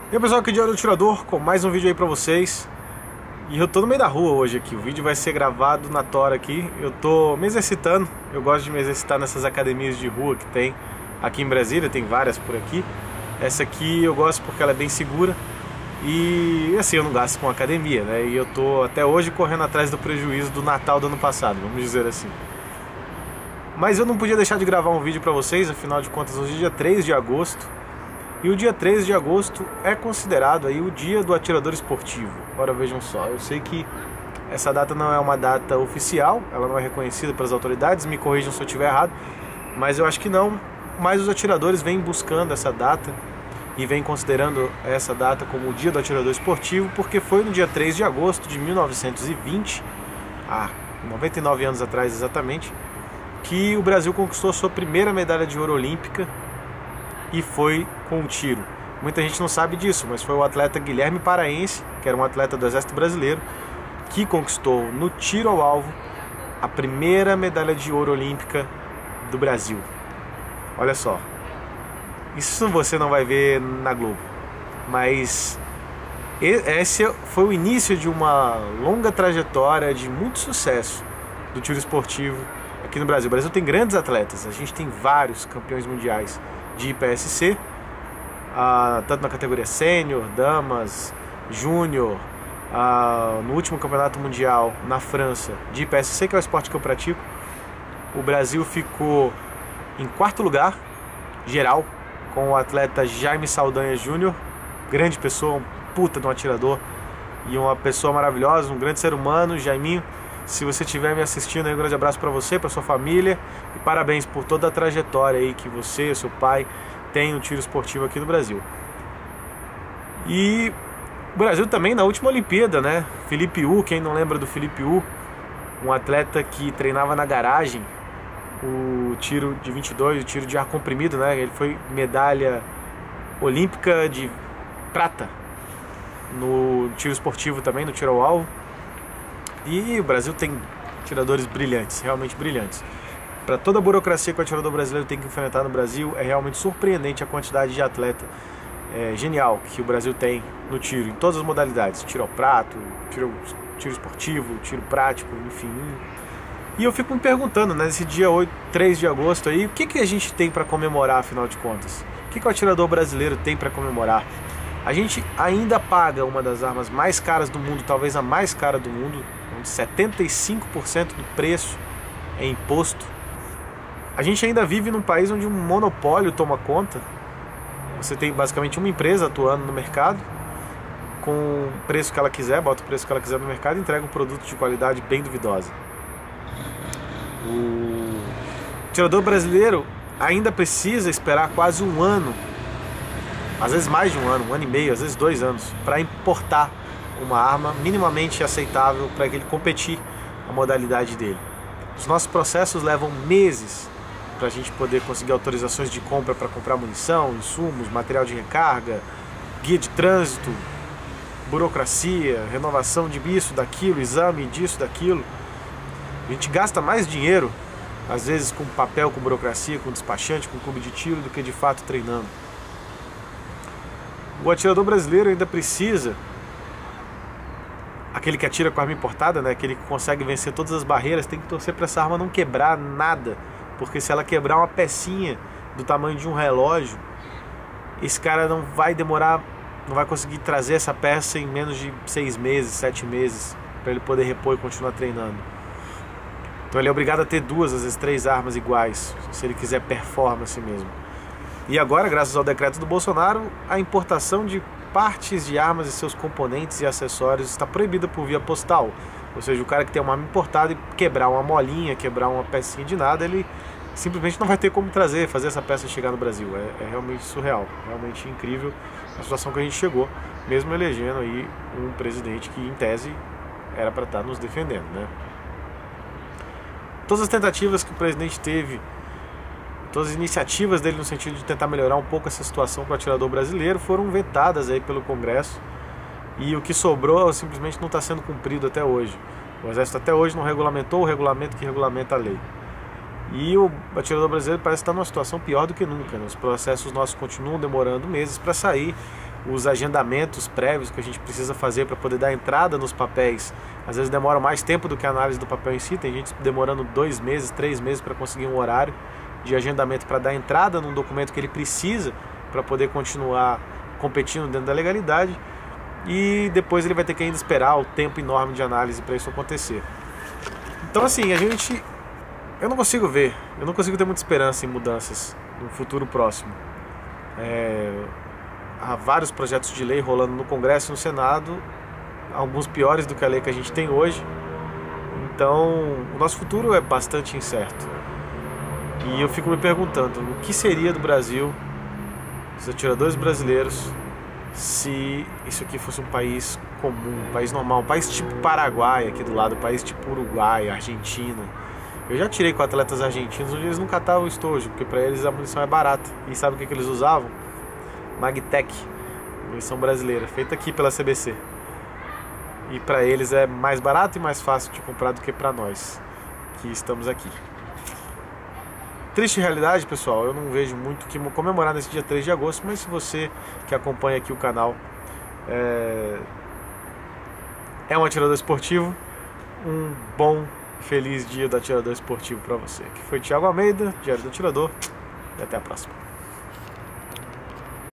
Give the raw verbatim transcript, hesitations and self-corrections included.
E aí pessoal, aqui é o Diário do Atirador com mais um vídeo aí pra vocês. E eu tô no meio da rua hoje aqui, o vídeo vai ser gravado na tora aqui. Eu tô me exercitando, eu gosto de me exercitar nessas academias de rua que tem aqui em Brasília, tem várias por aqui. Essa aqui eu gosto porque ela é bem segura e assim eu não gasto com academia, né? E eu tô até hoje correndo atrás do prejuízo do Natal do ano passado, vamos dizer assim. Mas eu não podia deixar de gravar um vídeo pra vocês, afinal de contas hoje é dia três de agosto. E o dia três de agosto é considerado aí o dia do atirador esportivo. Agora vejam só, eu sei que essa data não é uma data oficial, ela não é reconhecida pelas autoridades, me corrijam se eu estiver errado, mas eu acho que não. Mas os atiradores vêm buscando essa data e vêm considerando essa data como o dia do atirador esportivo, porque foi no dia três de agosto de mil novecentos e vinte, há noventa e nove anos atrás exatamente, que o Brasil conquistou a sua primeira medalha de ouro olímpica. E foi com um tiro. Muita gente não sabe disso, mas foi o atleta Guilherme Paraense, que era um atleta do Exército Brasileiro, que conquistou no tiro ao alvo a primeira medalha de ouro olímpica do Brasil. Olha só, isso você não vai ver na Globo, mas esse foi o início de uma longa trajetória de muito sucesso do tiro esportivo aqui no Brasil. O Brasil tem grandes atletas, a gente tem vários campeões mundiais de I P S C, ah, tanto na categoria sênior, damas, júnior, ah, no último campeonato mundial na França de I P S C, que é o esporte que eu pratico, o Brasil ficou em quarto lugar geral com o atleta Jaime Saldanha Júnior, grande pessoa, um puta de um atirador e uma pessoa maravilhosa, um grande ser humano. Jaiminho, se você estiver me assistindo, aí, um grande abraço para você, para sua família e parabéns por toda a trajetória aí que você e seu pai têm no tiro esportivo aqui no Brasil. E o Brasil também na última Olimpíada, né? Felipe U, quem não lembra do Felipe U, um atleta que treinava na garagem o tiro de vinte e dois, o tiro de ar comprimido, né? Ele foi medalha olímpica de prata no tiro esportivo também, no tiro ao alvo. E o Brasil tem atiradores brilhantes, realmente brilhantes. Para toda a burocracia que o atirador brasileiro tem que enfrentar no Brasil, é realmente surpreendente a quantidade de atleta é, genial que o Brasil tem no tiro, em todas as modalidades. Tiro ao prato, tiro, tiro esportivo, tiro prático, enfim. E eu fico me perguntando, né, nesse dia três de agosto aí, o que, que a gente tem para comemorar, afinal de contas? O que, que o atirador brasileiro tem para comemorar? A gente ainda paga uma das armas mais caras do mundo, talvez a mais cara do mundo, onde setenta e cinco por cento do preço é imposto. A gente ainda vive num país onde um monopólio toma conta. Você tem basicamente uma empresa atuando no mercado, com o preço que ela quiser, bota o preço que ela quiser no mercado e entrega um produto de qualidade bem duvidosa. O atirador brasileiro ainda precisa esperar quase um ano, às vezes mais de um ano, um ano e meio, às vezes dois anos, para importar uma arma minimamente aceitável para ele competir a modalidade dele. Os nossos processos levam meses para a gente poder conseguir autorizações de compra para comprar munição, insumos, material de recarga, guia de trânsito, burocracia, renovação de isso, daquilo, exame disso, daquilo. A gente gasta mais dinheiro, às vezes com papel, com burocracia, com despachante, com clube de tiro, do que de fato treinando. O atirador brasileiro ainda precisa, aquele que atira com arma importada, né, aquele que consegue vencer todas as barreiras, tem que torcer para essa arma não quebrar nada, porque se ela quebrar uma pecinha do tamanho de um relógio, esse cara não vai demorar, não vai conseguir trazer essa peça em menos de seis meses, sete meses, para ele poder repor e continuar treinando. Então ele é obrigado a ter duas, às vezes três armas iguais, se ele quiser performance mesmo. E agora, graças ao decreto do Bolsonaro, a importação de partes de armas e seus componentes e acessórios está proibida por via postal. Ou seja, o cara que tem uma arma importada e quebrar uma molinha, quebrar uma pecinha de nada, ele simplesmente não vai ter como trazer, fazer essa peça chegar no Brasil. É, é realmente surreal, realmente incrível a situação que a gente chegou, mesmo elegendo aí um presidente que, em tese, era para estar nos defendendo, né? Todas as tentativas que o presidente teve, todas as iniciativas dele no sentido de tentar melhorar um pouco essa situação para o atirador brasileiro foram vetadas aí pelo Congresso, e o que sobrou simplesmente não está sendo cumprido até hoje. O Exército até hoje não regulamentou o regulamento que regulamenta a lei. E o atirador brasileiro parece estar numa situação pior do que nunca, né? Os processos nossos continuam demorando meses para sair, os agendamentos prévios que a gente precisa fazer para poder dar entrada nos papéis, às vezes demora mais tempo do que a análise do papel em si. Tem gente demorando dois meses, três meses para conseguir um horário de agendamento para dar entrada num documento que ele precisa para poder continuar competindo dentro da legalidade, e depois ele vai ter que ainda esperar o tempo enorme de análise para isso acontecer. Então assim, a gente, eu não consigo ver, eu não consigo ter muita esperança em mudanças no futuro próximo. É, há vários projetos de lei rolando no Congresso e no Senado, alguns piores do que a lei que a gente tem hoje. Então o nosso futuro é bastante incerto. E eu fico me perguntando, o que seria do Brasil, dos atiradores brasileiros, se isso aqui fosse um país comum, um país normal, um país tipo Paraguai aqui do lado, um país tipo Uruguai, Argentina. Eu já tirei com atletas argentinos onde eles não catavam estojo, porque para eles a munição é barata. E sabe o que, que eles usavam? Magtech, munição brasileira, feita aqui pela C B C. E para eles é mais barato e mais fácil de comprar do que para nós, que estamos aqui. Triste realidade, pessoal, eu não vejo muito o que comemorar nesse dia três de agosto, mas se você que acompanha aqui o canal é, é um atirador esportivo, um bom, feliz dia do atirador esportivo para você. Que foi Thiago Almeida, Diário do Atirador, e até a próxima.